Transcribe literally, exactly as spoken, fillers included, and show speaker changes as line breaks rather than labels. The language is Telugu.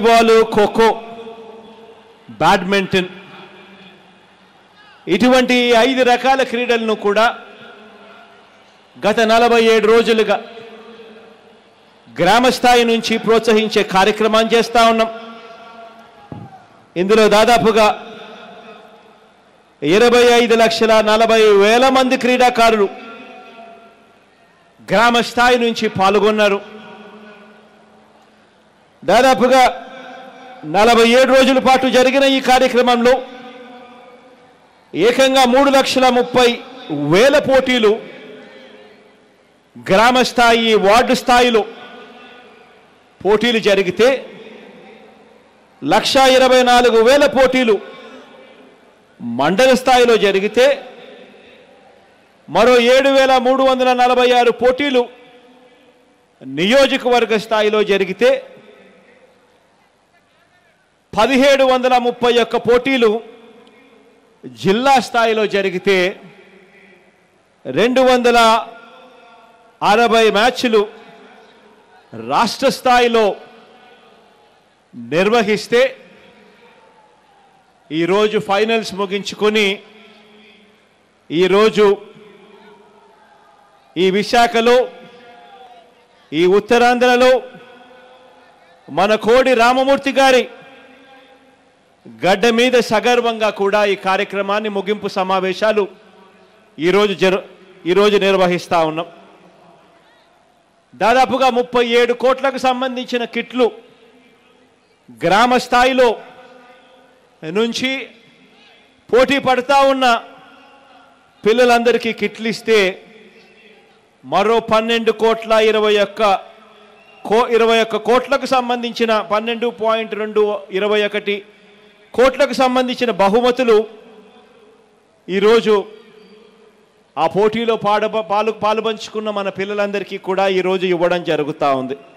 వాలీబాల్, ఖోఖో, బ్యాడ్మింటన్ ఇటువంటి ఐదు రకాల క్రీడలను కూడా గత నలభై ఏడు రోజులుగా గ్రామ స్థాయి నుంచి ప్రోత్సహించే కార్యక్రమాన్ని చేస్తూ ఉన్నాం. ఇందులో దాదాపుగా ఇరవై ఐదు లక్షల నలభై వేల మంది క్రీడాకారులు గ్రామ స్థాయి నుంచి పాల్గొన్నారు. దాదాపుగా నలభై ఏడు రోజుల పాటు జరిగిన ఈ కార్యక్రమంలో ఏకంగా మూడు లక్షల ముప్పై వేల పోటీలు గ్రామ స్థాయి, వార్డు స్థాయిలో పోటీలు జరిగితే లక్ష ఇరవై నాలుగు వేల పోటీలు మండల స్థాయిలో జరిగితే మరో ఏడు వేల మూడు వందల నలభై ఆరు పోటీలు నియోజకవర్గ స్థాయిలో జరిగితే పదిహేడు వందల ముప్పై ఒక్క పోటీలు జిల్లా స్థాయిలో జరిగితే రెండు వందల అరవై మ్యాచ్లు రాష్ట్ర స్థాయిలో నిర్వహిస్తే ఈరోజు ఫైనల్స్ ముగించుకొని ఈరోజు ఈ విశాఖలో, ఈ ఉత్తరాంధ్రలో మన కోడి రామమూర్తి గారి గడ్డ మీద సగర్వంగా కూడా ఈ కార్యక్రమాన్ని ముగింపు సమావేశాలు ఈరోజు జరు ఈరోజు నిర్వహిస్తూ ఉన్నాం. దాదాపుగా ముప్పై ఏడు కోట్లకు సంబంధించిన కిట్లు గ్రామ స్థాయిలో నుంచి పోటీ పడుతూ ఉన్న పిల్లలందరికీ కిట్లు ఇస్తే మరో పన్నెండు కోట్ల ఇరవై ఒక్క కో ఇరవై ఒక్క కోట్లకు సంబంధించిన పన్నెండు పాయింట్ రెండు ఇరవై ఒకటి కోట్లకు సంబంధించిన బహుమతులు ఈరోజు ఆ పోటీలో పాడ పాలు పాలు పంచుకున్న మన పిల్లలందరికీ కూడా ఈరోజు ఇవ్వడం జరుగుతూ ఉంది.